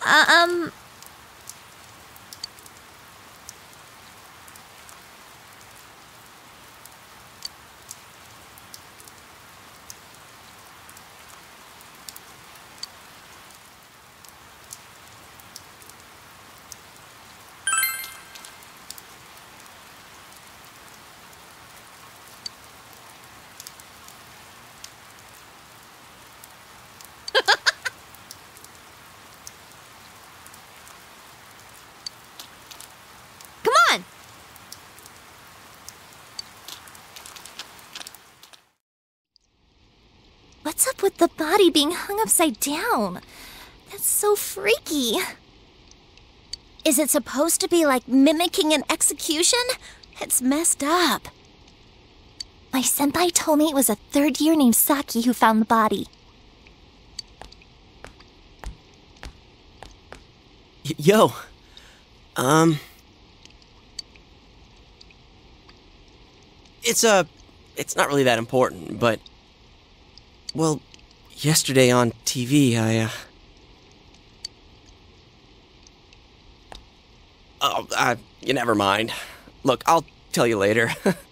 Um... What's up with the body being hung upside down? That's so freaky. Is it supposed to be like mimicking an execution? It's messed up. My senpai told me it was a third year named Saki who found the body. Yo. It's not really that important, but... Well, yesterday on TV, you never mind. Look, I'll tell you later.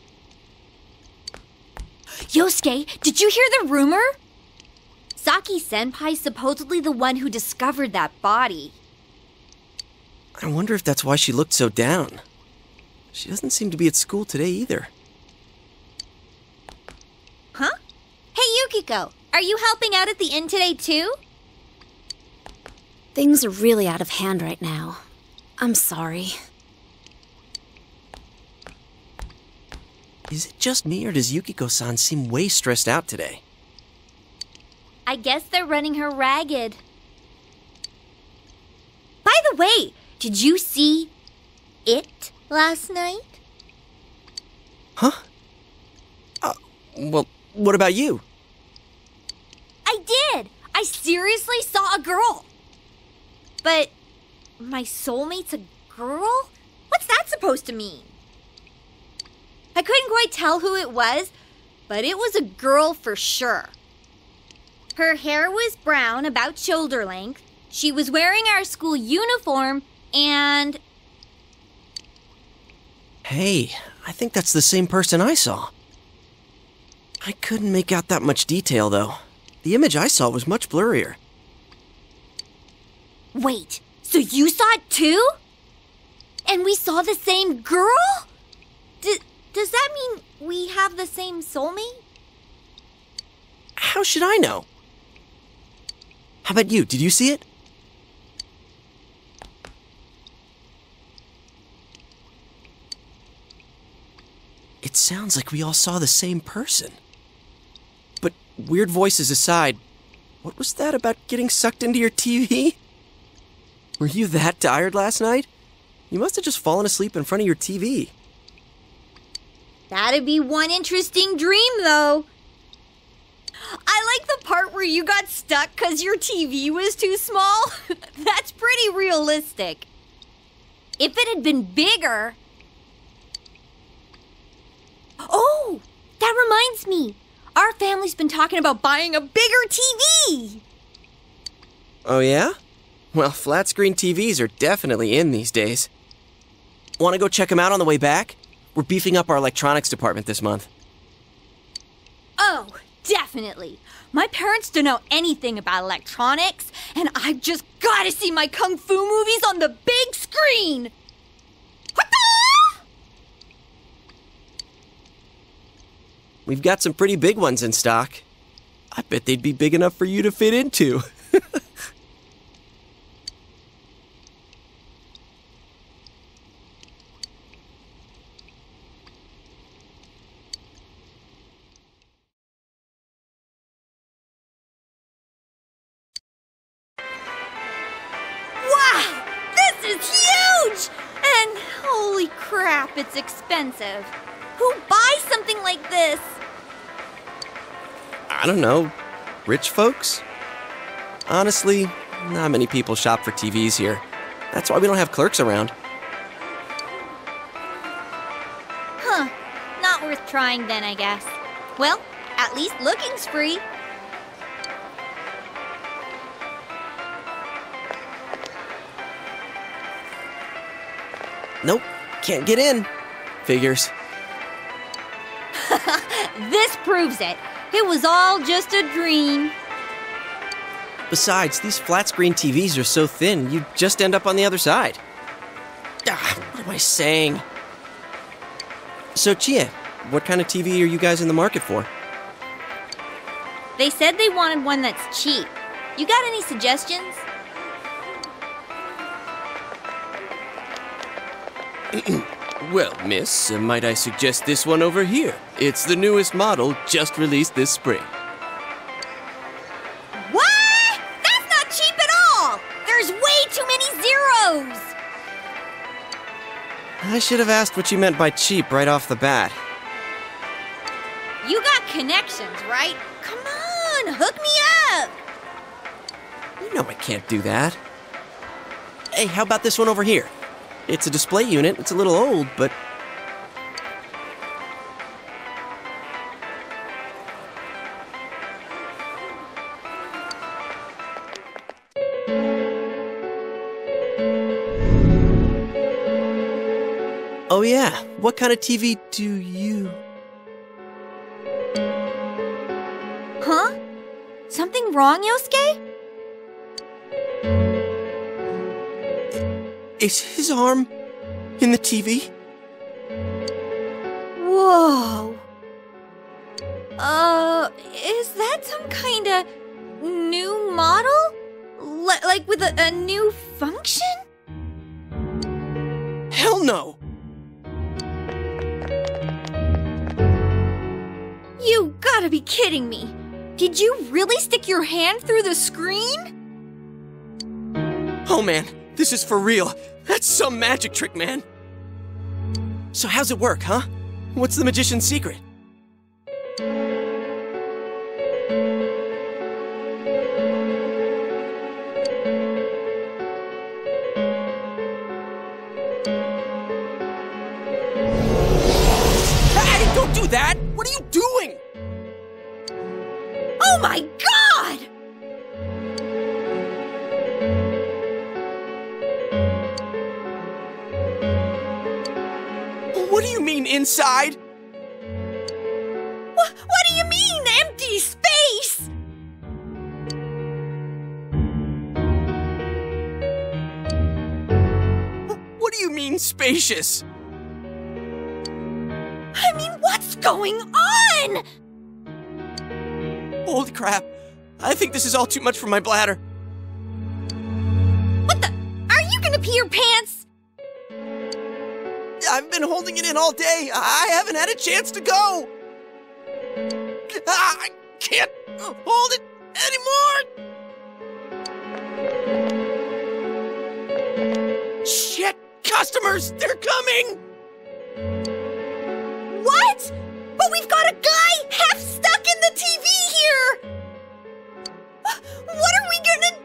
Yosuke, did you hear the rumor? Saki-senpai's supposedly the one who discovered that body. I wonder if that's why she looked so down. She doesn't seem to be at school today either. Huh? Hey, Yukiko, are you helping out at the inn today, too? Things are really out of hand right now. I'm sorry. Is it just me, or does Yukiko-san seem way stressed out today? I guess they're running her ragged. By the way, did you see it last night? Huh? Well, what about you? I did! I seriously saw a girl! But my soulmate's a girl? What's that supposed to mean? I couldn't quite tell who it was, but it was a girl for sure. Her hair was brown, about shoulder length. She was wearing our school uniform, and... Hey, I think that's the same person I saw. I couldn't make out that much detail, though. The image I saw was much blurrier. Wait, so you saw it too? And we saw the same girl? Does that mean we have the same soulmate? How should I know? How about you? Did you see it? It sounds like we all saw the same person. But weird voices aside, what was that about getting sucked into your TV? Were you that tired last night? You must have just fallen asleep in front of your TV. That'd be one interesting dream, though. I like the part where you got stuck because your TV was too small. That's pretty realistic. If it had been bigger... Oh, that reminds me. Our family's been talking about buying a bigger TV. Oh, yeah? Well, flat-screen TVs are definitely in these days. Want to go check them out on the way back? We're beefing up our electronics department this month. Oh, definitely. My parents don't know anything about electronics, and I've just got to see my kung fu movies on the big screen. We've got some pretty big ones in stock. I bet they'd be big enough for you to fit into. Wow! This is huge! And holy crap, it's expensive. Who buys something like this? I don't know. Rich folks? Honestly, not many people shop for TVs here. That's why we don't have clerks around. Huh. Not worth trying then, I guess. Well, at least looking's free. Nope, can't get in. Figures. This proves it. It was all just a dream. Besides, these flat-screen TVs are so thin, you'd just end up on the other side. What am I saying? So, Chia, what kind of TV are you guys in the market for? They said they wanted one that's cheap. You got any suggestions? Well, miss, might I suggest this one over here? It's the newest model, just released this spring. What? That's not cheap at all! There's way too many zeros! I should have asked what you meant by cheap right off the bat. You got connections, right? Come on, hook me up! You know I can't do that. Hey, how about this one over here? It's a display unit. It's a little old, but... Oh yeah, what kind of TV do you... Huh? Something wrong, Yosuke? Is his arm in the TV? Whoa. Is that some kind of new model? Like with a new function? Hell no! You gotta be kidding me. Did you really stick your hand through the screen? Oh man, this is for real. That's some magic trick, man. So how's it work, huh? What's the magician's secret? Hey, don't do that! What are you doing? Oh my God! What do you mean, inside? What do you mean, empty space? What do you mean, spacious? I mean, what's going on? Holy crap. I think this is all too much for my bladder. What the? Are you gonna pee your pants? I've been holding it in all day. I haven't had a chance to go. I can't hold it anymore. Shit, customers, they're coming. What? But we've got a guy half stuck in the TV here! What are we gonna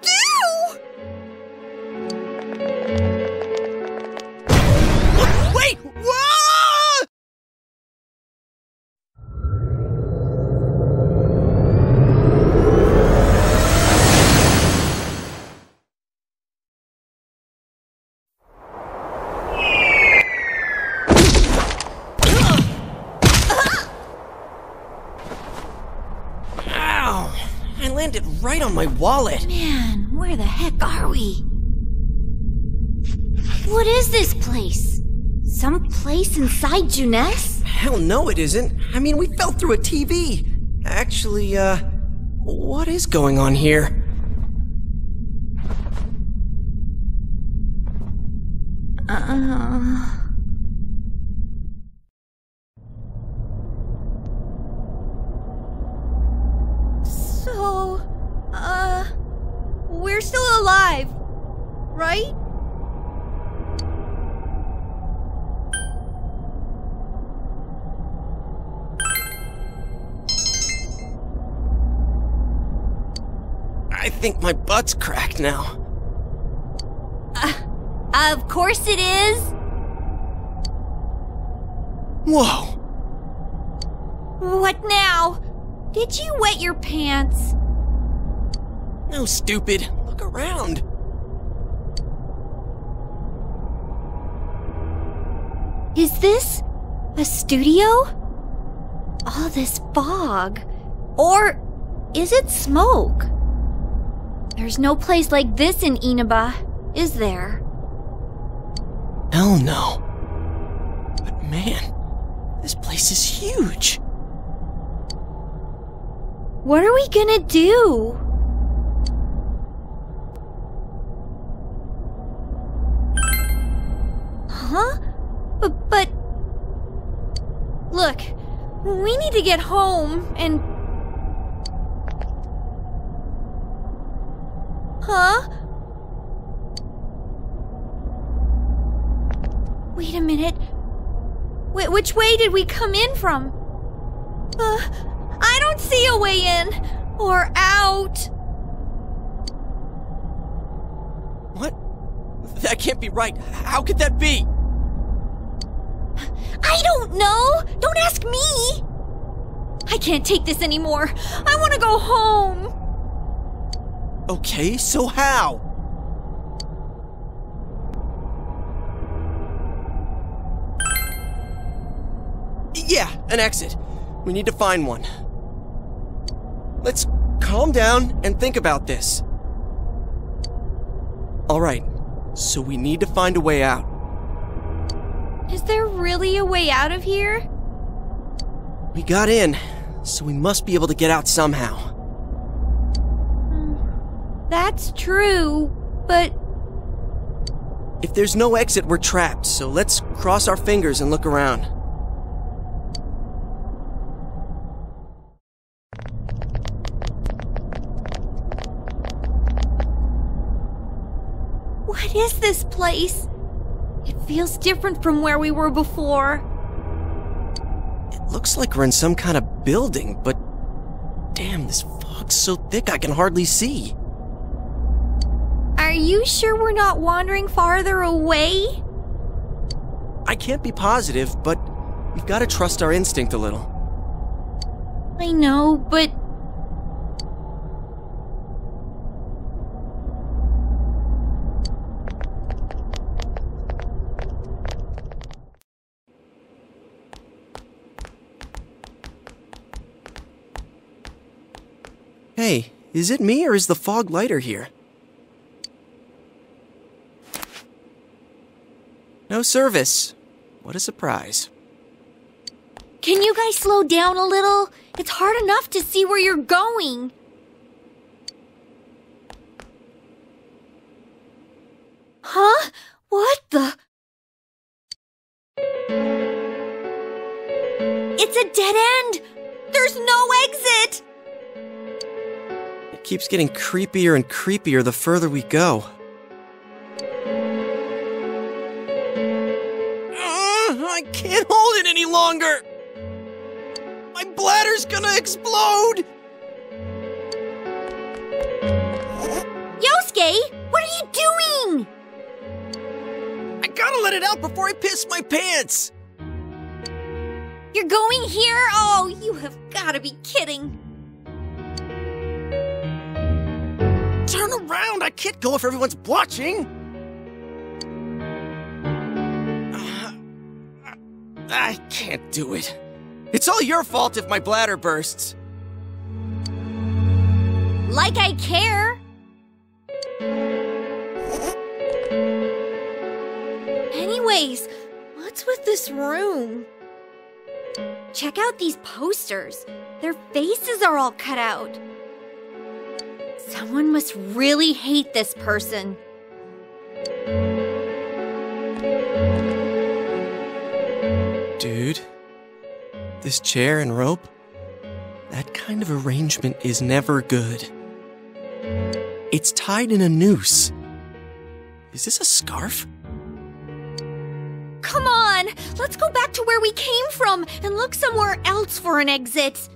do? Wait! Whoa! Ow! I landed right on my wallet. Man, where the heck are we? What is this place? Some place inside Juness? Hell no, it isn't. I mean, we fell through a TV. Actually, what is going on here? So, we're still alive, right? I think my butt's cracked now. Of course it is. Whoa! What now? Did you wet your pants? No, stupid. Look around. Is this a studio? All this fog. Or is it smoke? There's no place like this in Inaba, is there? Hell no. But man, this place is huge. What are we gonna do? Huh? But... Look, we need to get home and... Huh? Wait a minute. Which way did we come in from? I don't see a way in or out. What? That can't be right. How could that be? I don't know. Don't ask me. I can't take this anymore. I want to go home. Okay, so how? Yeah, an exit. We need to find one. Let's calm down and think about this. Alright, so we need to find a way out. Is there really a way out of here? We got in, so we must be able to get out somehow. That's true, but... If there's no exit, we're trapped, so let's cross our fingers and look around. What is this place? It feels different from where we were before. It looks like we're in some kind of building, but... Damn, this fog's so thick I can hardly see. Are you sure we're not wandering farther away? I can't be positive, but we've got to trust our instinct a little. I know, but... Hey, is it me or is the fog lighter here? No service. What a surprise. Can you guys slow down a little? It's hard enough to see where you're going. Huh? What the? It's a dead end! There's no exit! It keeps getting creepier and creepier the further we go. I can't hold it any longer! My bladder's gonna explode! Yosuke, what are you doing? I gotta let it out before I piss my pants! You're going here? Oh, you have gotta be kidding. Turn around! I can't go if everyone's watching! I can't do it. It's all your fault if my bladder bursts. Like I care. Anyways, what's with this room? Check out these posters. Their faces are all cut out. Someone must really hate this person. Dude, this chair and rope, that kind of arrangement is never good. It's tied in a noose. Is this a scarf? Come on, let's go back to where we came from and look somewhere else for an exit.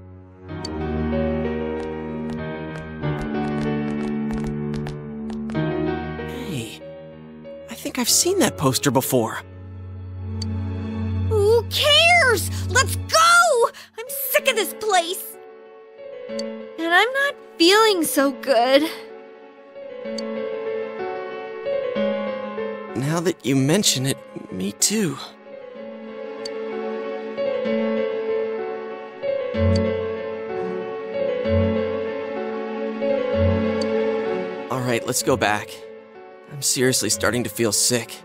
Hey, I think I've seen that poster before. Who cares? Let's go! I'm sick of this place. And I'm not feeling so good. Now that you mention it, me too. Alright, let's go back. I'm seriously starting to feel sick.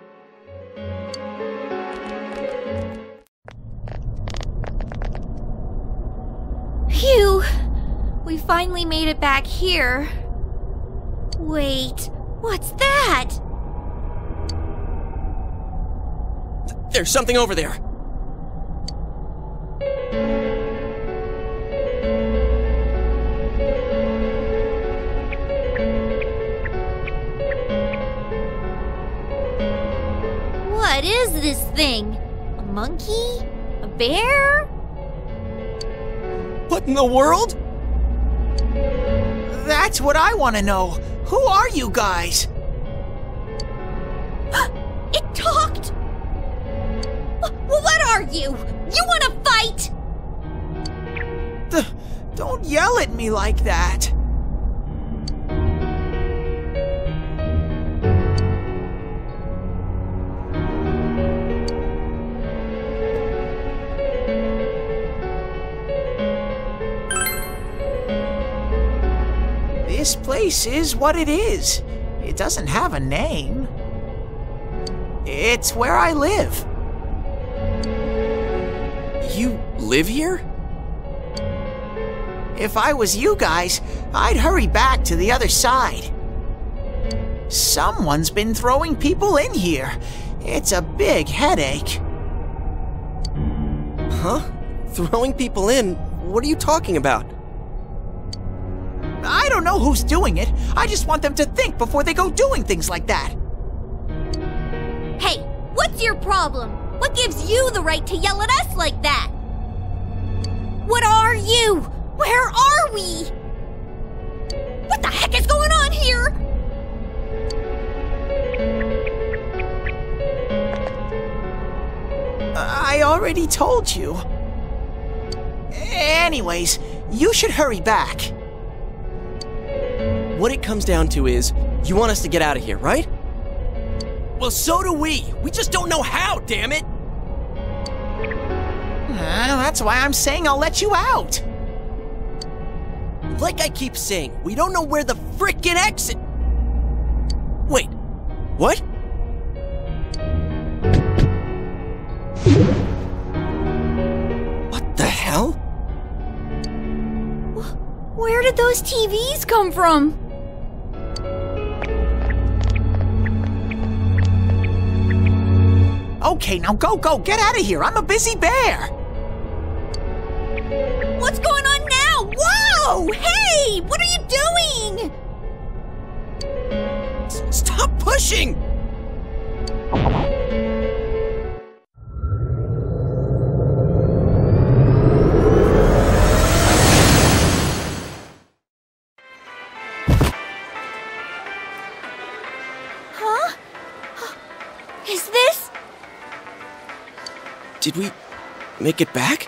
Phew! We finally made it back here. Wait, what's that? There's something over there! What is this thing? A monkey? A bear? What in the world? That's what I want to know. Who are you guys? It talked! What are you? You want to fight? Don't yell at me like that. This place is what it is. It doesn't have a name. It's where I live. You live here? If I was you guys, I'd hurry back to the other side. Someone's been throwing people in here. It's a big headache. Huh? Throwing people in? What are you talking about? I don't know who's doing it. I just want them to think before they go doing things like that. Hey, what's your problem? What gives you the right to yell at us like that? What are you? Where are we? What the heck is going on here? I already told you. Anyways, you should hurry back. What it comes down to is, you want us to get out of here, right? Well, so do we. We just don't know how, damn it! That's why I'm saying I'll let you out. Like I keep saying, we don't know where the frickin' exit... Wait, what? What the hell? Where did those TVs come from? Okay, now go, get out of here. I'm a busy bear. What's going on now? Whoa! Hey! What are you doing? Stop pushing! Huh? Is this? Did we make it back?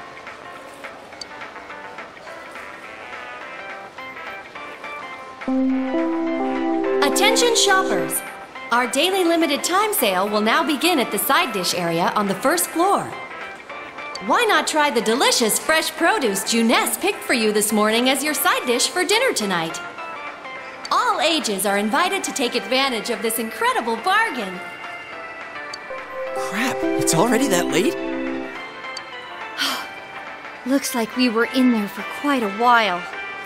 Attention shoppers! Our daily limited time sale will now begin at the side dish area on the first floor. Why not try the delicious fresh produce Juness picked for you this morning as your side dish for dinner tonight? All ages are invited to take advantage of this incredible bargain. Crap, it's already that late? Looks like we were in there for quite a while.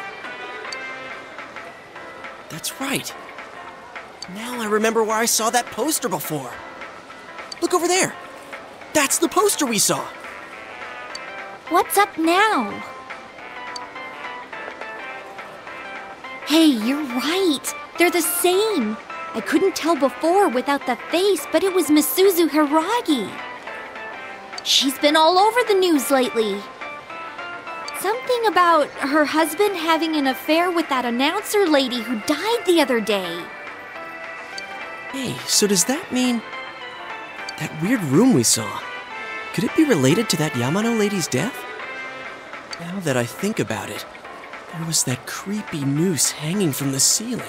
That's right. Now I remember where I saw that poster before. Look over there. That's the poster we saw. What's up now? Hey, you're right. They're the same. I couldn't tell before without the face, but it was Misuzu Hiragi. She's been all over the news lately. Something about her husband having an affair with that announcer lady who died the other day. Hey, so does that mean... that weird room we saw? Could it be related to that Yamano lady's death? Now that I think about it, there was that creepy noose hanging from the ceiling.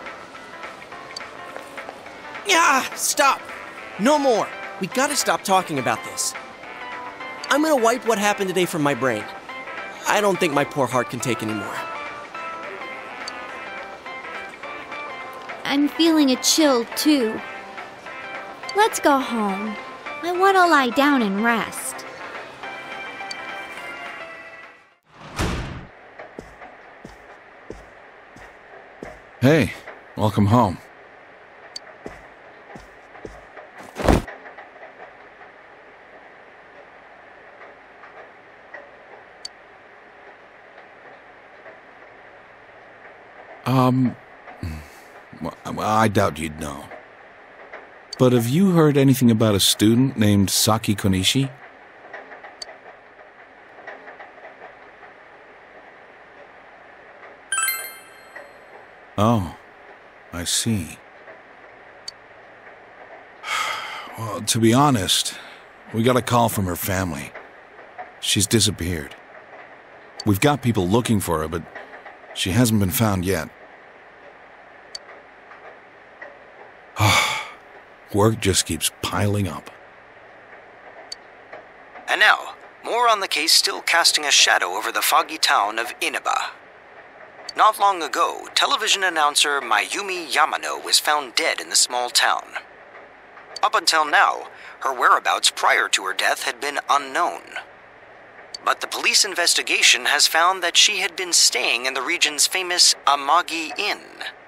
Ah, stop! No more! We gotta stop talking about this. I'm gonna wipe what happened today from my brain. I don't think my poor heart can take anymore. I I'm feeling a chill, too. Let's go home. I want to lie down and rest. Hey, welcome home. Well, I doubt you'd know. But have you heard anything about a student named Saki Konishi? Oh, I see. Well, to be honest, we got a call from her family. She's disappeared. We've got people looking for her, but she hasn't been found yet. Work just keeps piling up. And now, more on the case still casting a shadow over the foggy town of Inaba. Not long ago, television announcer Mayumi Yamano was found dead in the small town. Up until now, her whereabouts prior to her death had been unknown. But the police investigation has found that she had been staying in the region's famous Amagi Inn.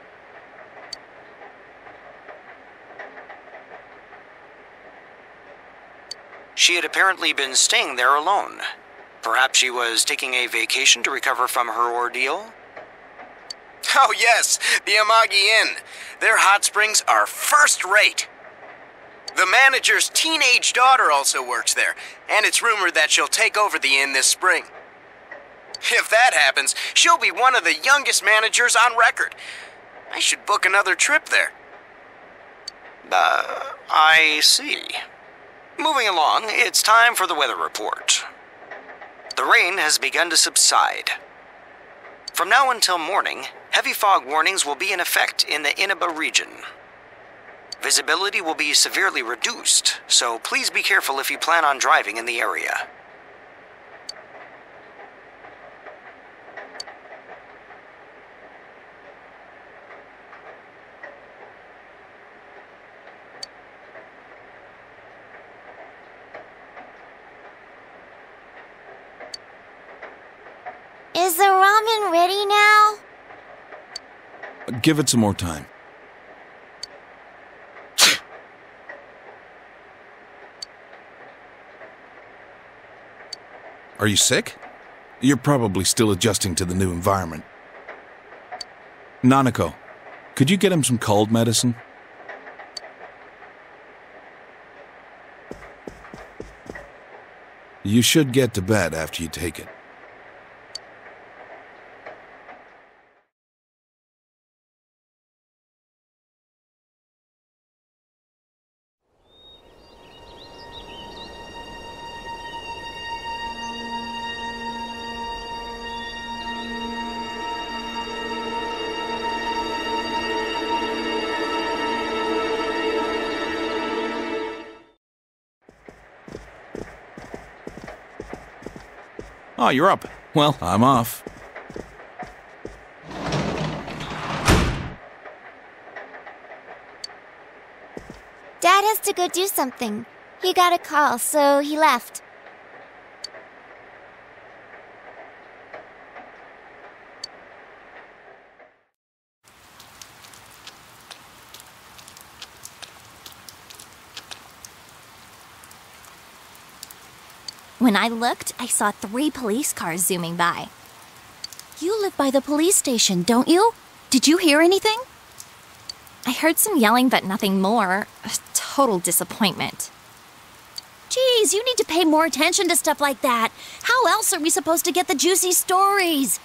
She had apparently been staying there alone. Perhaps she was taking a vacation to recover from her ordeal? Oh yes, the Amagi Inn. Their hot springs are first rate. The manager's teenage daughter also works there, and it's rumored that she'll take over the inn this spring. If that happens, she'll be one of the youngest managers on record. I should book another trip there. I see. Moving along, it's time for the weather report. The rain has begun to subside. From now until morning, heavy fog warnings will be in effect in the Inaba region. Visibility will be severely reduced, so please be careful if you plan on driving in the area. Is the ramen ready now? Give it some more time. Are you sick? You're probably still adjusting to the new environment. Nanako, could you get him some cold medicine? You should get to bed after you take it. Oh, you're up. Well, I'm off. Dad has to go do something. He got a call, so he left. When I looked, I saw 3 police cars zooming by. You live by the police station, don't you? Did you hear anything? I heard some yelling, but nothing more. A total disappointment. Geez, you need to pay more attention to stuff like that. How else are we supposed to get the juicy stories?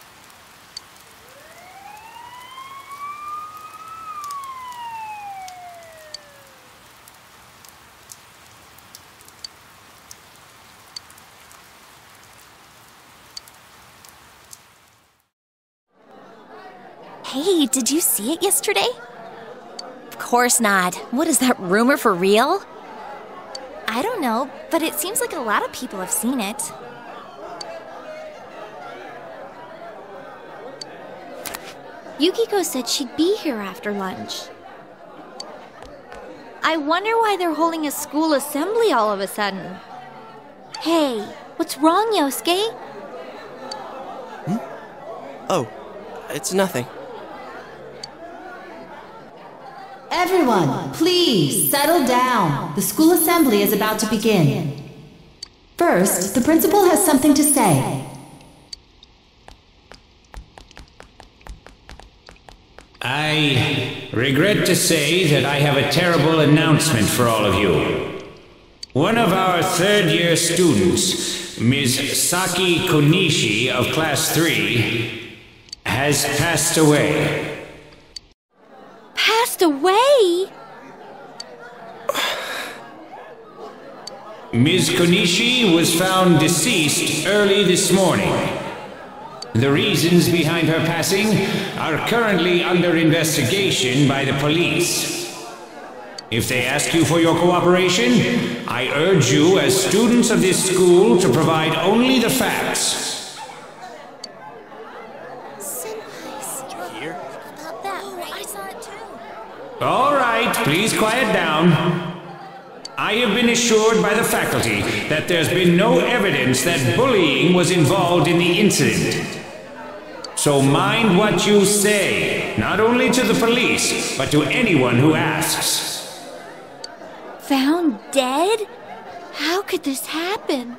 Hey, did you see it yesterday? Of course not. What is that rumor for real? I don't know, but it seems like a lot of people have seen it. Yukiko said she'd be here after lunch. I wonder why they're holding a school assembly all of a sudden. Hey, what's wrong, Yosuke? Oh, it's nothing. Everyone, please settle down. The school assembly is about to begin. First, the principal has something to say. I regret to say that I have a terrible announcement for all of you. One of our third-year students, Ms. Saki Konishi of Class 3, has passed away. Passed away? Ms. Konishi was found deceased early this morning. The reasons behind her passing are currently under investigation by the police. If they ask you for your cooperation, I urge you as students of this school to provide only the facts. Here? About that. I saw it too. All right, please quiet down. I have been assured by the faculty that there's been no evidence that bullying was involved in the incident. So mind what you say, not only to the police, but to anyone who asks. Found dead? How could this happen?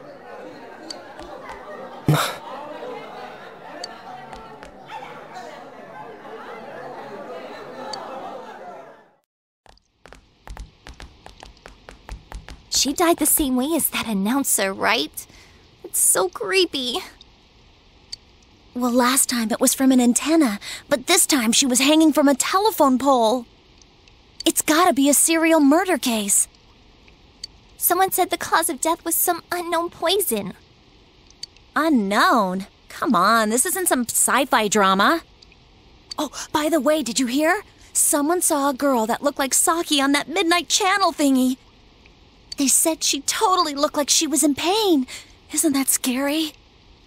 She died the same way as that announcer, right? It's so creepy. Well, last time it was from an antenna, but this time she was hanging from a telephone pole. It's gotta be a serial murder case. Someone said the cause of death was some unknown poison. Unknown? Come on, this isn't some sci-fi drama. Oh, by the way, did you hear? Someone saw a girl that looked like Saki on that midnight channel thingy. They said she totally looked like she was in pain. Isn't that scary?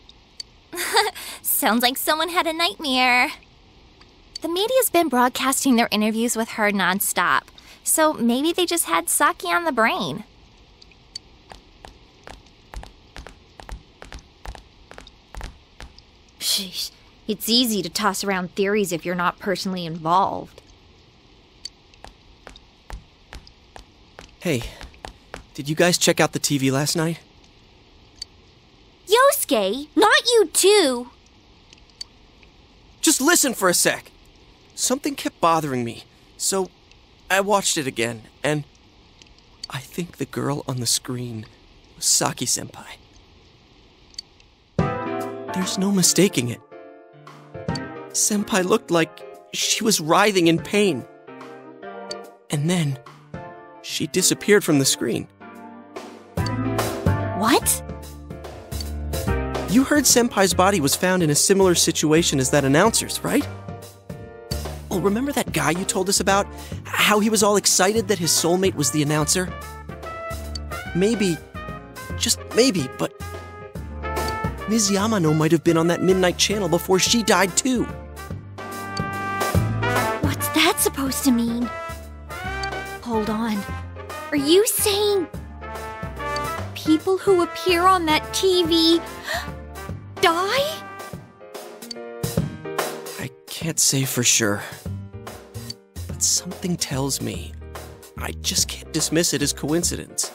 Sounds like someone had a nightmare. The media's been broadcasting their interviews with her nonstop, so maybe they just had Saki on the brain. Sheesh, it's easy to toss around theories if you're not personally involved. Hey, did you guys check out the TV last night? Yosuke, not you too! Just listen for a sec. Something kept bothering me, so I watched it again, and I think the girl on the screen was Saki-senpai. There's no mistaking it. Senpai looked like she was writhing in pain. And then, she disappeared from the screen. What? You heard Senpai's body was found in a similar situation as that announcer's, right? Well, remember that guy you told us about? How he was all excited that his soulmate was the announcer? Maybe, just maybe, but Ms. Yamano might have been on that midnight channel before she died too. What's that supposed to mean? Hold on. Are you saying people who appear on that TV die? I can't say for sure, but something tells me I just can't dismiss it as coincidence.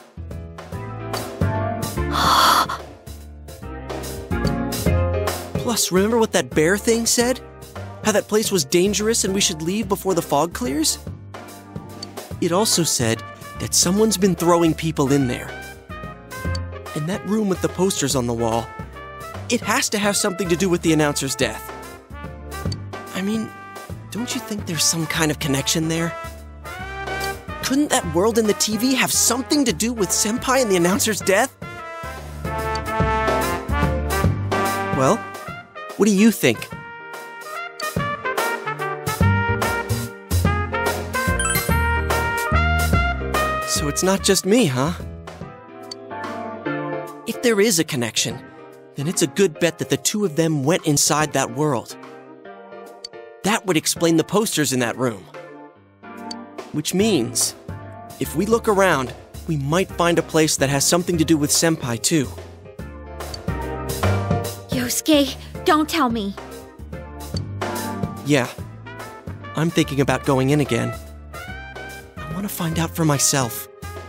Plus, remember what that bear thing said? How that place was dangerous and we should leave before the fog clears? It also said that someone's been throwing people in there. And that room with the posters on the wall, it has to have something to do with the announcer's death. I mean, don't you think there's some kind of connection there? Couldn't that world in the TV have something to do with Senpai and the announcer's death? Well, what do you think? So it's not just me, huh? If there is a connection, then it's a good bet that the two of them went inside that world. That would explain the posters in that room. Which means If we look around, we might find a place that has something to do with Senpai, too. Yosuke, don't tell me. Yeah. I'm thinking about going in again. I want to find out for myself.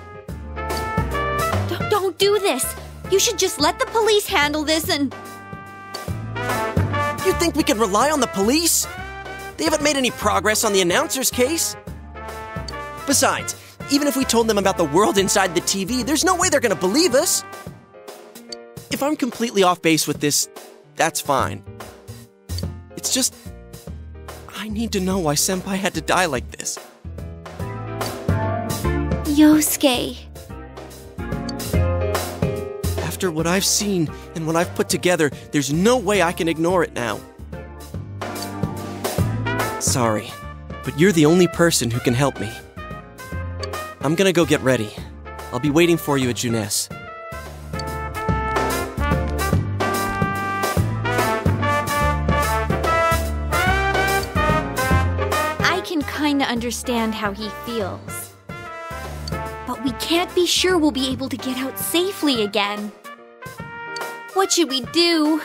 Don't do this. You should just let the police handle this and... You think we can rely on the police? They haven't made any progress on the announcer's case. Besides, even if we told them about the world inside the TV, there's no way they're gonna believe us. If I'm completely off base with this, that's fine. It's just... I need to know why Senpai had to die like this. Yosuke. After what I've seen and what I've put together, there's no way I can ignore it now. Sorry, but you're the only person who can help me. I'm gonna go get ready. I'll be waiting for you at Junes. I can kinda understand how he feels. But we can't be sure we'll be able to get out safely again. What should we do?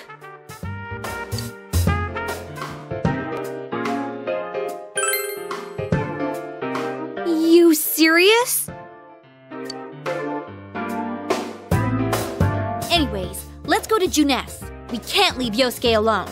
You serious? Anyways, let's go to Junes. We can't leave Yosuke alone.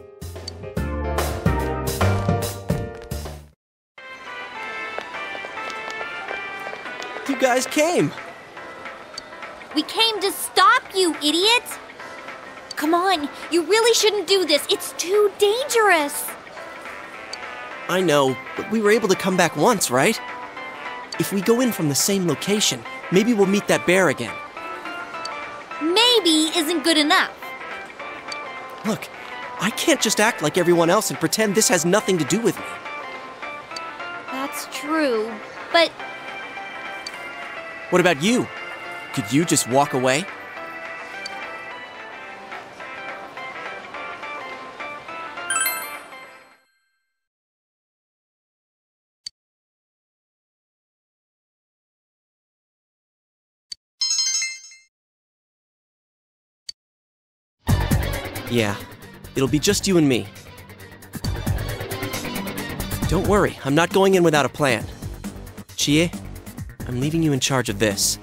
You guys came! We came to stop you, idiot! Come on, you really shouldn't do this. It's too dangerous. I know, but we were able to come back once, right? If we go in from the same location, maybe we'll meet that bear again. Maybe isn't good enough. Look, I can't just act like everyone else and pretend this has nothing to do with me. That's true, but... What about you? Could you just walk away? Yeah, it'll be just you and me. Don't worry, I'm not going in without a plan. Chie, I'm leaving you in charge of this.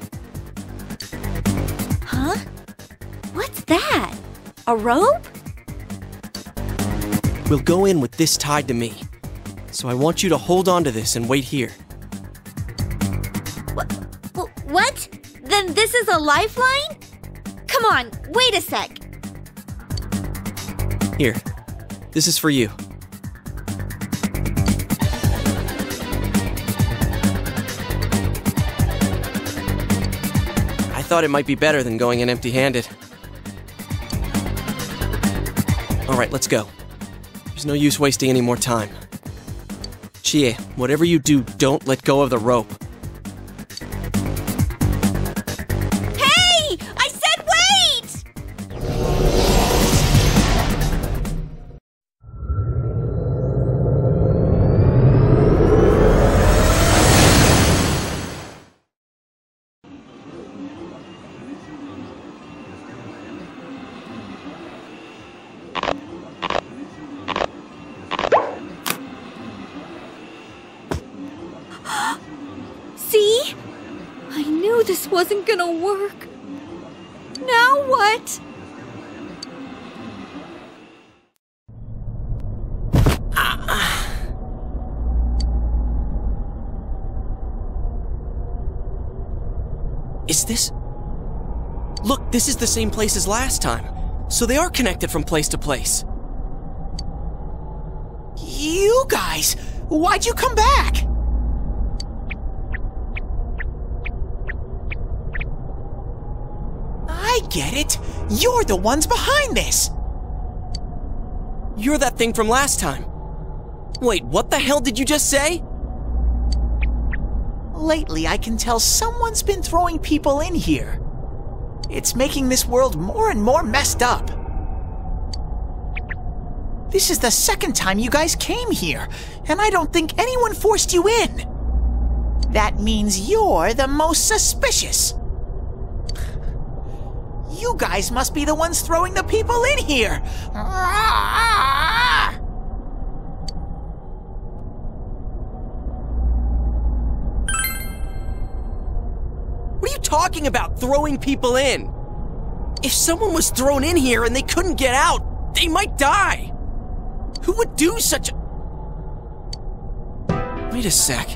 Huh? What's that? A rope? We'll go in with this tied to me. So I want you to hold on to this and wait here. What? Then this is a lifeline? Come on, wait a sec. Here, this is for you. I thought it might be better than going in empty-handed. All right, let's go. There's no use wasting any more time. Chie, whatever you do, don't let go of the rope. Hey! I said wait! See? I knew this wasn't gonna work. Now what? Is this... Look, this is the same place as last time. So they are connected from place to place. You guys, why'd you come back? I get it. You're the ones behind this. You're that thing from last time. Wait, what the hell did you just say? Lately, I can tell someone's been throwing people in here. It's making this world more and more messed up. This is the second time you guys came here, and I don't think anyone forced you in. That means you're the most suspicious. You guys must be the ones throwing the people in here. What are you talking about, throwing people in? If someone was thrown in here and they couldn't get out, they might die. Who would do such a... Wait a sec.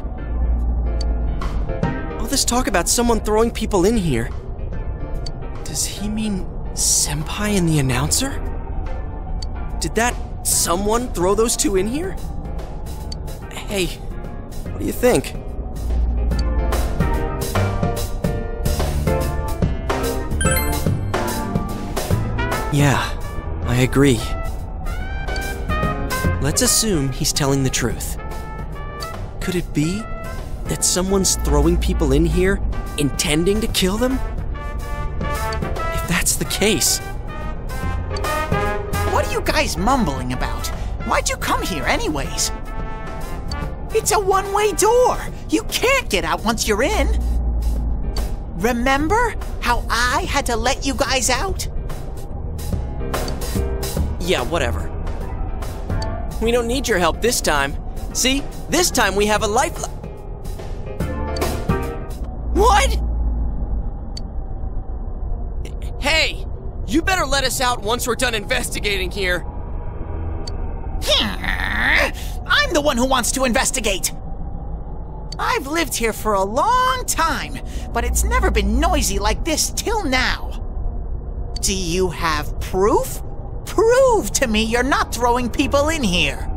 All this talk about someone throwing people in here. Does he mean Senpai and the announcer? Did that someone throw those two in here? Hey, what do you think? Yeah, I agree. Let's assume he's telling the truth. Could it be that someone's throwing people in here intending to kill them? If that's the case... What are you guys mumbling about? Why'd you come here anyways? It's a one-way door. You can't get out once you're in. Remember how I had to let you guys out? Yeah, whatever. We don't need your help this time. See? This time we have a lifeline. What? Hey! You better let us out once we're done investigating here. I'm the one who wants to investigate. I've lived here for a long time, but it's never been noisy like this till now. Do you have proof? Prove to me you're not throwing people in here.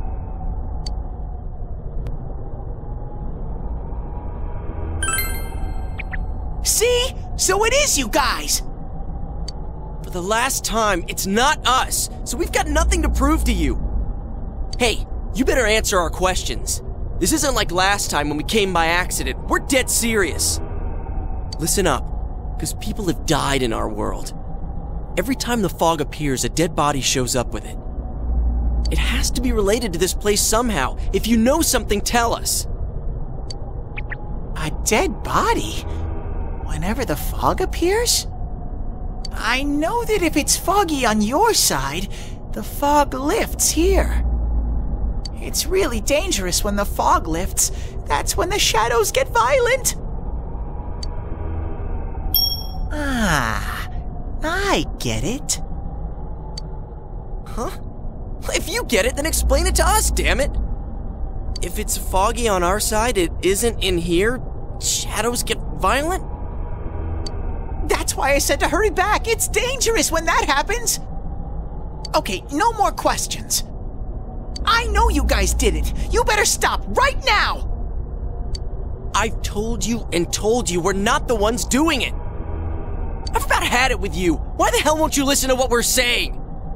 See? So it is you guys. For the last time, it's not us, so we've got nothing to prove to you. Hey, you better answer our questions. This isn't like last time when we came by accident. We're dead serious. Listen up, because people have died in our world. Every time the fog appears, a dead body shows up with it. It has to be related to this place somehow. If you know something, tell us. A dead body? Whenever the fog appears? I know that if it's foggy on your side, the fog lifts here. It's really dangerous when the fog lifts. That's when the shadows get violent. Ah, I get it. Huh? If you get it, then explain it to us, damn it! If it's foggy on our side, it isn't in here, shadows get violent? That's why I said to hurry back. It's dangerous when that happens. Okay, no more questions. I know you guys did it. You better stop right now. I've told you and told you we're not the ones doing it. I've about had it with you. Why the hell won't you listen to what we're saying?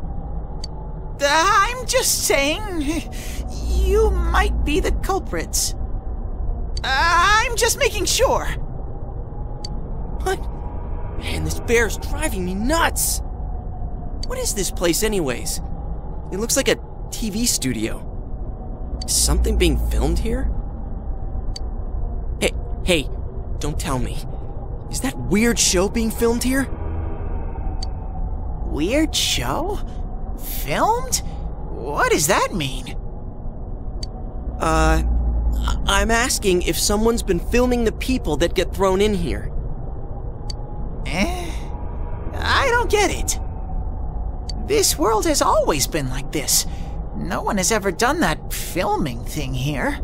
I'm just saying, you might be the culprits. I'm just making sure. What? Man, this bear's driving me nuts. What is this place anyways? It looks like a TV studio. Is something being filmed here? Hey, don't tell me. Is that weird show being filmed here? Weird show? Filmed? What does that mean? I'm asking if someone's been filming the people that get thrown in here. I don't get it. This world has always been like this. No one has ever done that filming thing here.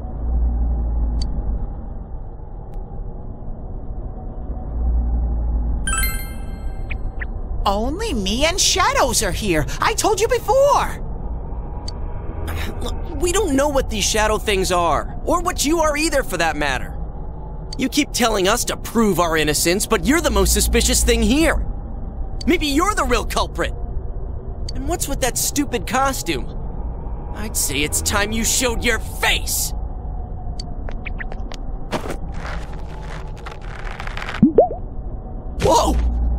Only me and Shadows are here. I told you before. Look, we don't know what these shadow things are, or what you are either for that matter. You keep telling us to prove our innocence, but you're the most suspicious thing here. Maybe you're the real culprit. And what's with that stupid costume? I'd say it's time you showed your face! Whoa!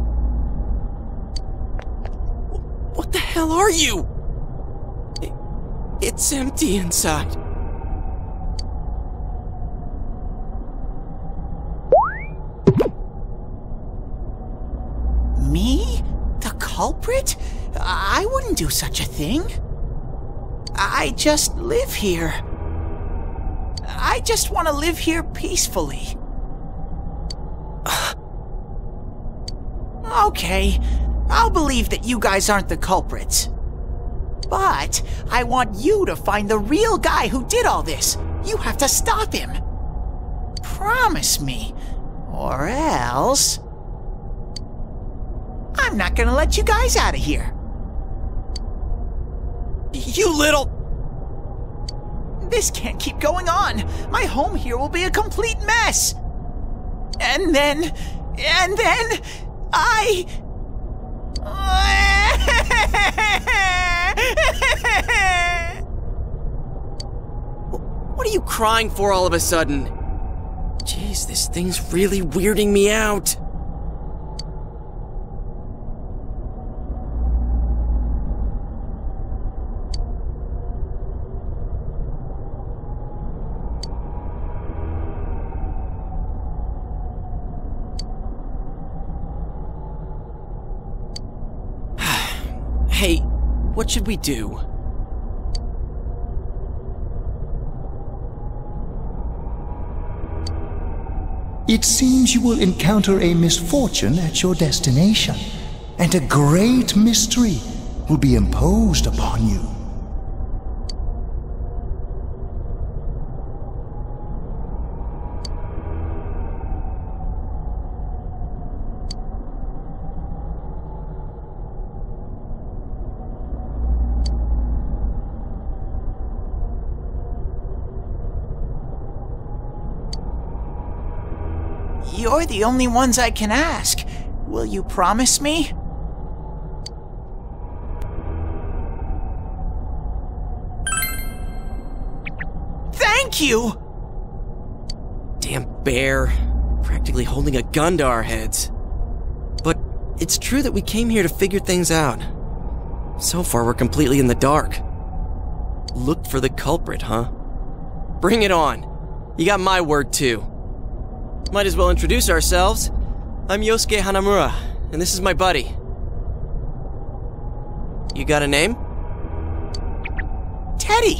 What the hell are you? It's empty inside. culprit? I wouldn't do such a thing. I just live here. I just want to live here peacefully. Okay, I'll believe that you guys aren't the culprits. But I want you to find the real guy who did all this. You have to stop him. Promise me, or else I'm not gonna let you guys out of here. You little... This can't keep going on. My home here will be a complete mess. And then I... What are you crying for all of a sudden? Jeez, this thing's really weirding me out. Hey, what should we do? It seems you will encounter a misfortune at your destination, and a great mystery will be imposed upon you. You're the only ones I can ask. Will you promise me? Thank you! Damn bear. Practically holding a gun to our heads. But it's true that we came here to figure things out. So far, we're completely in the dark. Look for the culprit, huh? Bring it on. You got my word, too. Might as well introduce ourselves. I'm Yosuke Hanamura, and this is my buddy. You got a name? Teddy!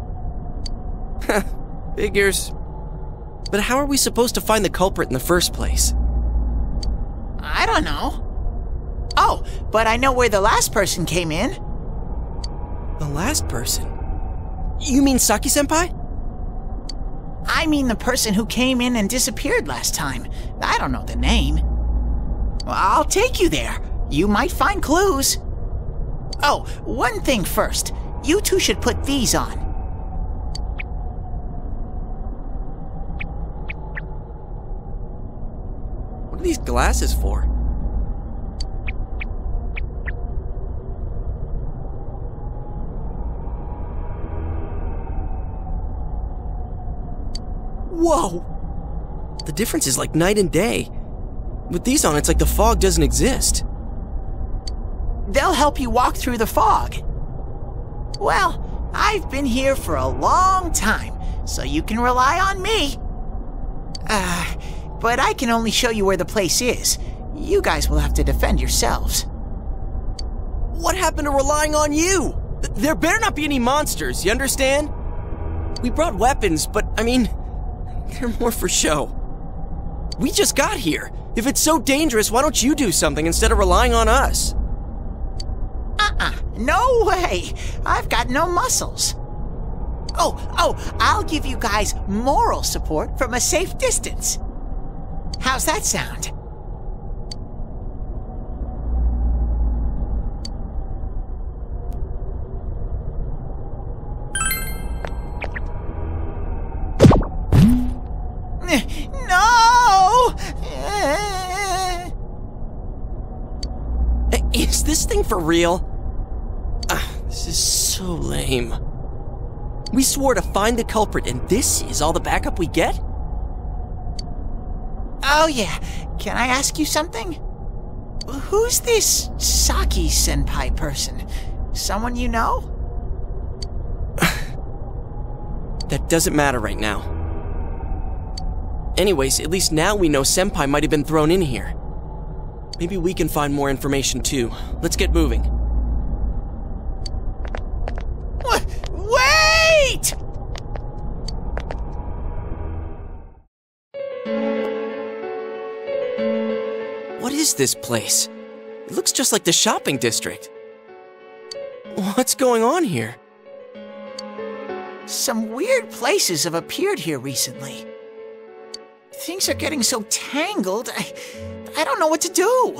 Figures. But how are we supposed to find the culprit in the first place? I don't know. Oh, but I know where the last person came in. The last person? You mean Saki-senpai? I mean the person who came in and disappeared last time. I don't know the name. Well, I'll take you there. You might find clues. Oh, one thing first. You two should put these on. What are these glasses for? Whoa! The difference is like night and day. With these on, it's like the fog doesn't exist. They'll help you walk through the fog. Well, I've been here for a long time, so you can rely on me. But I can only show you where the place is. You guys will have to defend yourselves. What happened to relying on you? There better not be any monsters, you understand? We brought weapons, but I mean, they're more for show. We just got here. If it's so dangerous, why don't you do something instead of relying on us? No way! I've got no muscles. Oh, I'll give you guys moral support from a safe distance. How's that sound? No! Is this thing for real? This is so lame. We swore to find the culprit, and this is all the backup we get? Oh yeah, can I ask you something? Who's this Saki-senpai person? Someone you know? That doesn't matter right now. Anyways, at least now we know Senpai might have been thrown in here. Maybe we can find more information too. Let's get moving. Wait! What is this place? It looks just like the shopping district. What's going on here? Some weird places have appeared here recently. Things are getting so tangled, I don't know what to do.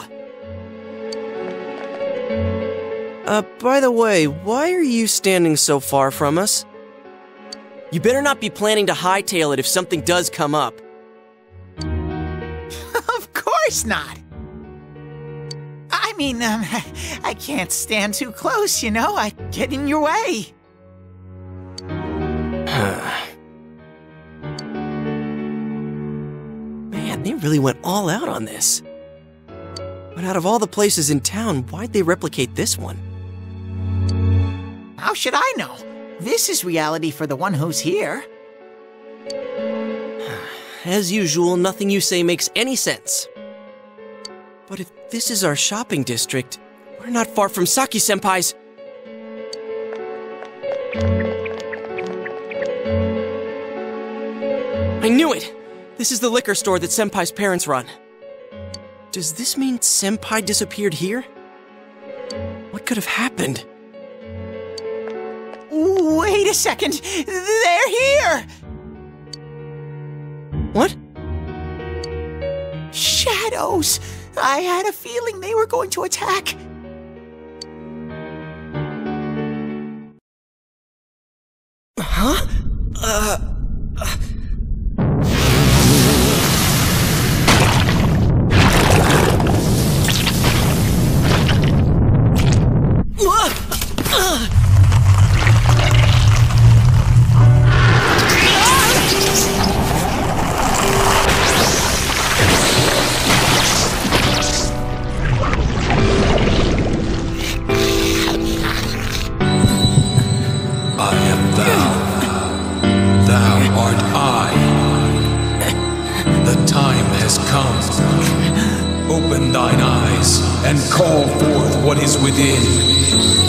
By the way, why are you standing so far from us? You better not be planning to hightail it if something does come up. Of course not. I mean, I can't stand too close, you know? I get in your way. Man, they really went all out on this. But out of all the places in town, why'd they replicate this one? How should I know? This is reality for the one who's here. As usual, nothing you say makes any sense. But if this is our shopping district, we're not far from Saki-senpai's. I knew it! This is the liquor store that Senpai's parents run. Does this mean Senpai disappeared here? What could have happened? Wait a second! They're here! What? Shadows! I had a feeling they were going to attack. Huh? Open thine eyes and call forth what is within.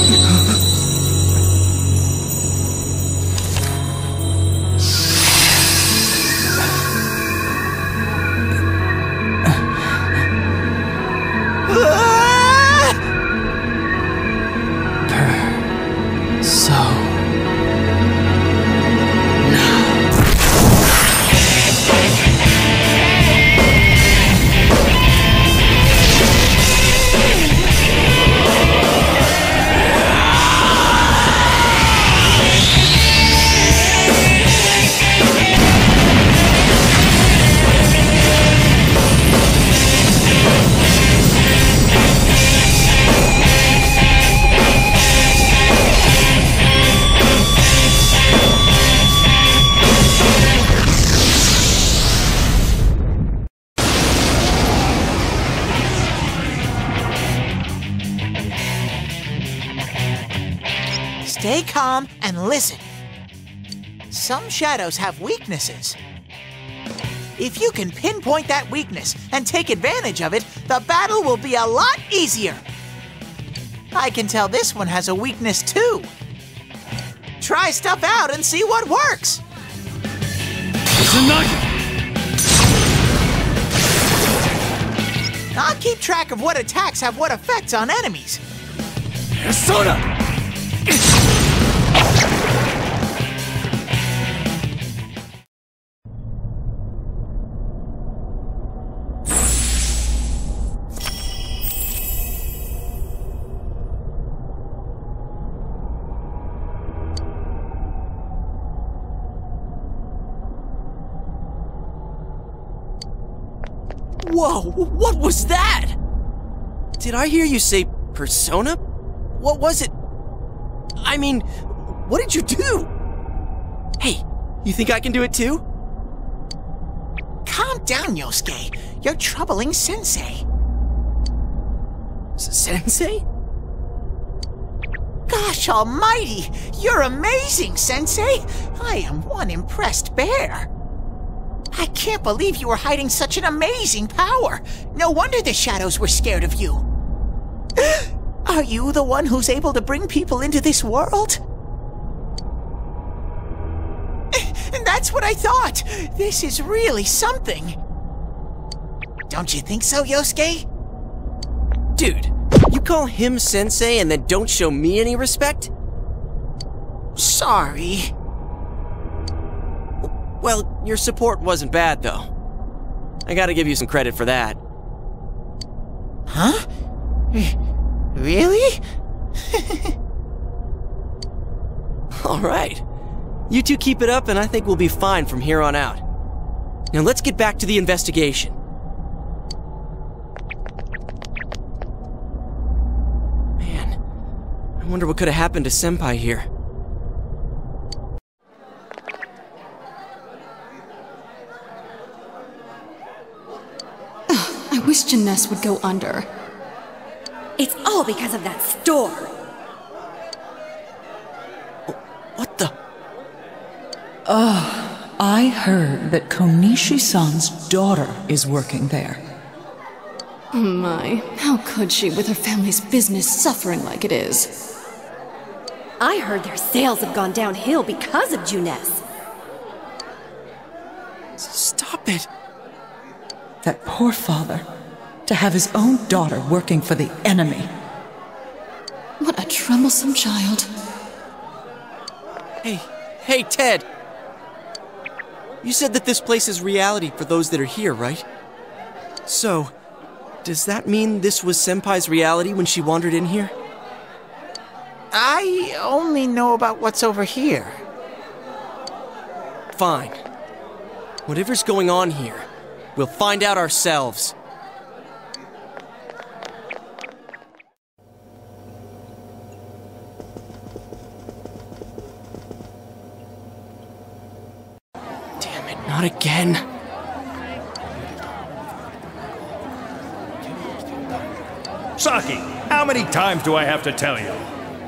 Stay calm and listen. Some shadows have weaknesses. If you can pinpoint that weakness and take advantage of it, the battle will be a lot easier. I can tell this one has a weakness too. Try stuff out and see what works. I'll keep track of what attacks have what effects on enemies. Persona! Whoa, what was that? Did I hear you say persona? What was it? I mean, what did you do? Hey, you think I can do it too? Calm down, Yosuke. You're troubling Sensei. Sensei? Gosh almighty! You're amazing, Sensei! I am one impressed bear. I can't believe you were hiding such an amazing power. No wonder the shadows were scared of you. Are you the one who's able to bring people into this world? That's what I thought. This is really something. Don't you think so, Yosuke? Dude, you call him sensei and then don't show me any respect? Sorry. Well, your support wasn't bad, though. I gotta give you some credit for that. Huh? Really? All right. You two keep it up and I think we'll be fine from here on out. Now let's get back to the investigation. Man, I wonder what could have happened to Senpai here. I wish Juness would go under. It's all because of that store. What the? I heard that Konishi-san's daughter is working there. Oh my, how could she with her family's business suffering like it is? I heard their sales have gone downhill because of Juness. Stop it. That poor father, to have his own daughter working for the enemy. What a troublesome child. Hey, Ted. You said that this place is reality for those that are here, right? So, does that mean this was Senpai's reality when she wandered in here? I only know about what's over here. Fine. Whatever's going on here, we'll find out ourselves. Damn it, not again. Saki, how many times do I have to tell you?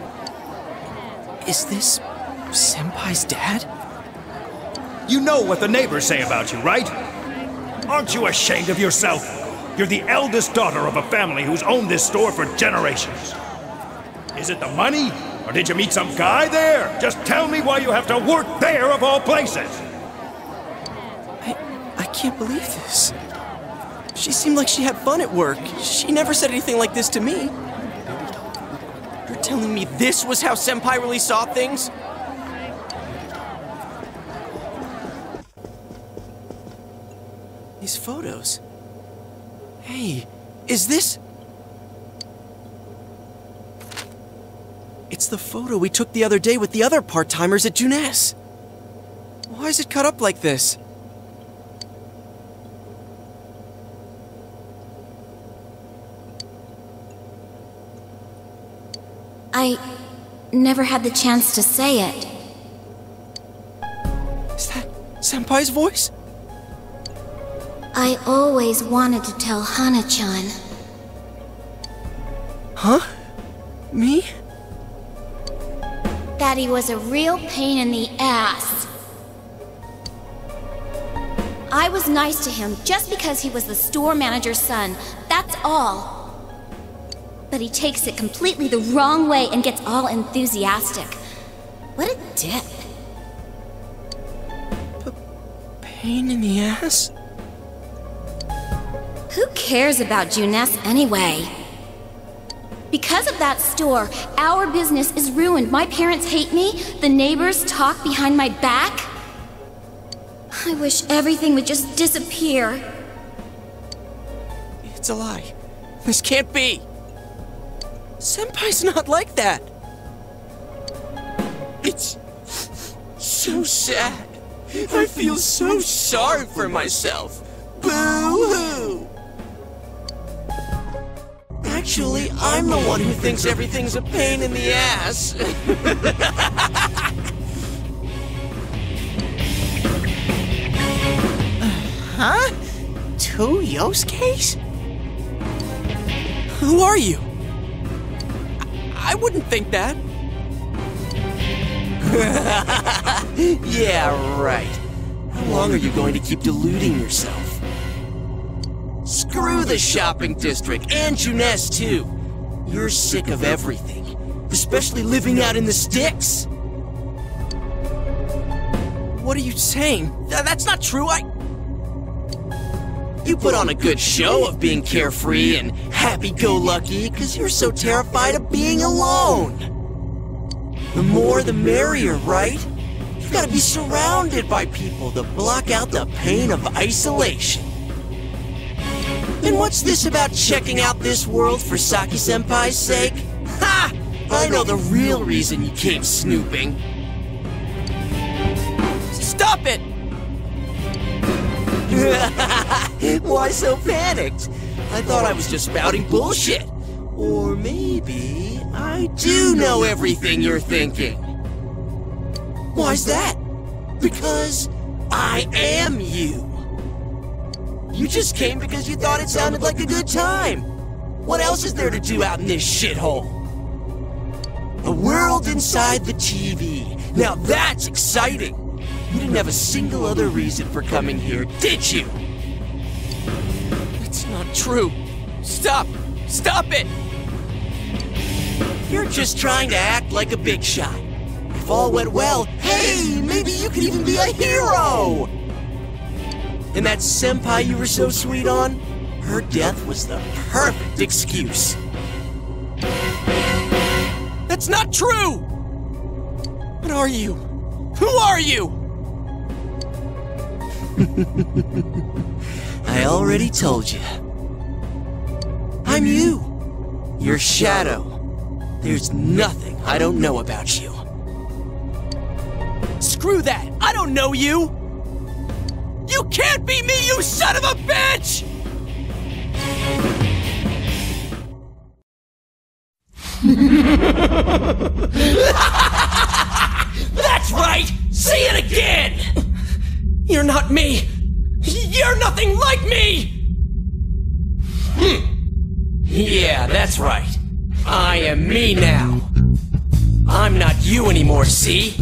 Is this Senpai's dad? You know what the neighbors say about you, right? Aren't you ashamed of yourself? You're the eldest daughter of a family who's owned this store for generations. Is it the money? Or did you meet some guy there? Just tell me why you have to work there of all places. I can't believe this. She seemed like she had fun at work. She never said anything like this to me. You're telling me this was how Senpai really saw things? These photos. Hey, is this... It's the photo we took the other day with the other part-timers at Juness. Why is it cut up like this? I never had the chance to say it. Is that Senpai's voice? I always wanted to tell Hana-chan. Huh? Me? That he was a real pain in the ass. I was nice to him just because he was the store manager's son. That's all. But he takes it completely the wrong way and gets all enthusiastic. What a dick. Pain in the ass? Who cares about Juness anyway? Because of that store, our business is ruined. My parents hate me. The neighbors talk behind my back. I wish everything would just disappear. It's a lie. This can't be. Senpai's not like that. It's so sad. I feel so sorry for myself. Boo-hoo! Actually, I'm the one who thinks everything's a pain in the ass. Huh? Two Yosuke's? Who are you? I wouldn't think that. Yeah, right. I long are you going to keep deluding yourself? Screw the shopping district, and Juness too. You're sick of everything, especially living out in the sticks. What are you saying? That's not true, You put on a good show of being carefree and happy-go-lucky because you're so terrified of being alone. The more the merrier, right? You've got to be surrounded by people to block out the pain of isolation. And what's this about checking out this world for Saki-senpai's sake? Ha! I know the real reason you came snooping. Stop it! Why so panicked? I thought I was just spouting bullshit. Or maybe I do know everything you're thinking. Why's that? Because I am you. You just came because you thought it sounded like a good time. What else is there to do out in this shithole? A world inside the TV. Now that's exciting. You didn't have a single other reason for coming here, did you? That's not true. Stop! Stop it! You're just trying to act like a big shot. If all went well, hey, maybe you could even be a hero! And that senpai you were so sweet on? Her death was the perfect excuse. That's not true! What are you? Who are you? I already told you. I'm you. Your shadow. There's nothing I don't know about you. Screw that! I don't know you! You can't be me, you son of a bitch! That's right! Say it again! You're not me! You're nothing like me! Yeah, that's right. I am me now. I'm not you anymore, see?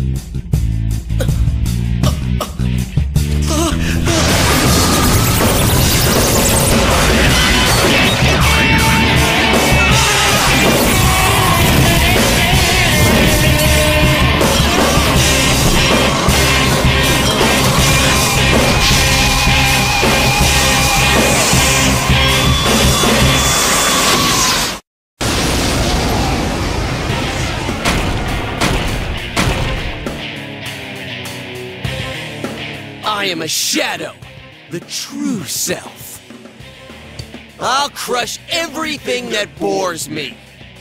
I am a shadow, the true self. I'll crush everything that bores me.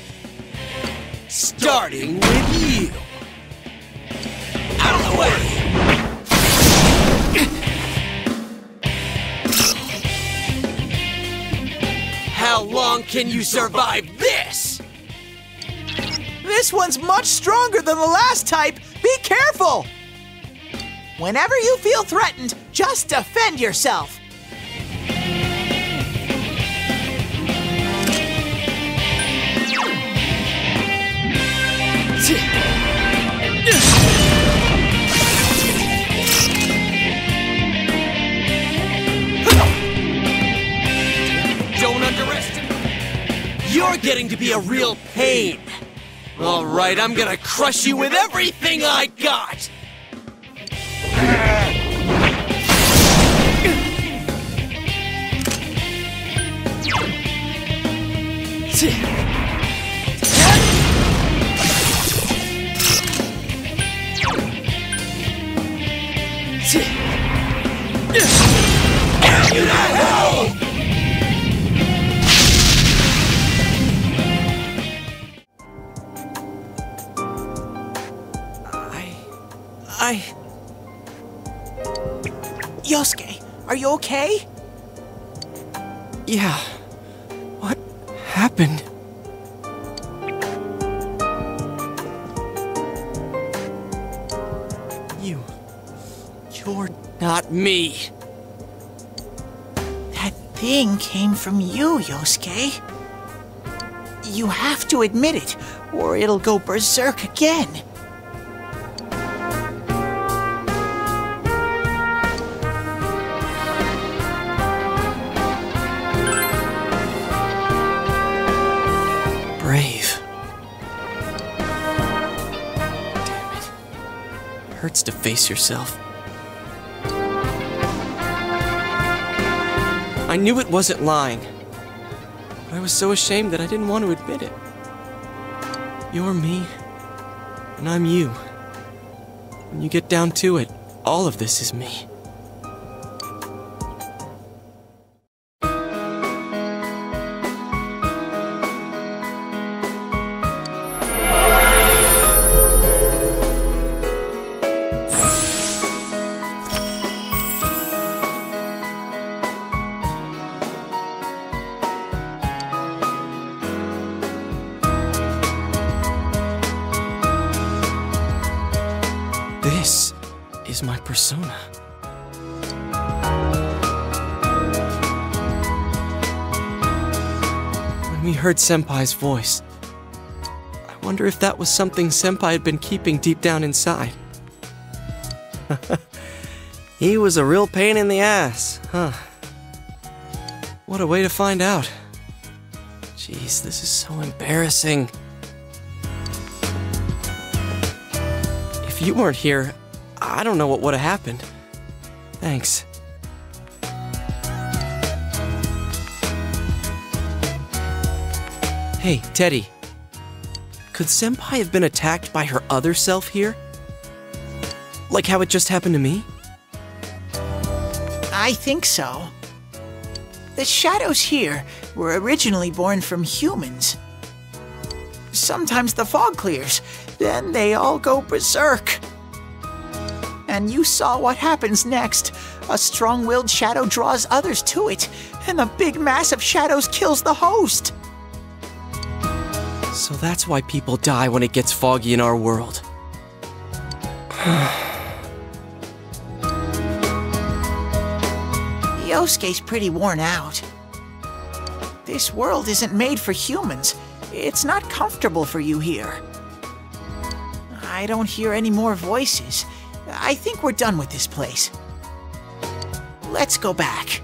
Starting with you. Out of the way! How long can you survive this? This one's much stronger than the last type. Be careful! Whenever you feel threatened, just defend yourself. Don't underestimate. You're getting to be a real pain. All right, I'm gonna crush you with everything I got. Yosuke, are you okay? Yeah. What happened? You're not me. That thing came from you, Yosuke. You have to admit it, or it'll go berserk again. face yourself. I knew it wasn't lying, but I was so ashamed that I didn't want to admit it. You're me, and I'm you. When you get down to it, all of this is me. This is my persona. When we heard Senpai's voice, I wonder if that was something Senpai had been keeping deep down inside. He was a real pain in the ass, huh? What a way to find out. Jeez, this is so embarrassing. If you weren't here, I don't know what would have happened. Thanks. Hey, Teddy. Could Senpai have been attacked by her other self here? Like how it just happened to me? I think so. The shadows here were originally born from humans. Sometimes the fog clears, then they all go berserk. And you saw what happens next. A strong-willed shadow draws others to it, and the big mass of shadows kills the host. So that's why people die when it gets foggy in our world. Yosuke's pretty worn out. This world isn't made for humans. It's not comfortable for you here. I don't hear any more voices. I think we're done with this place. Let's go back.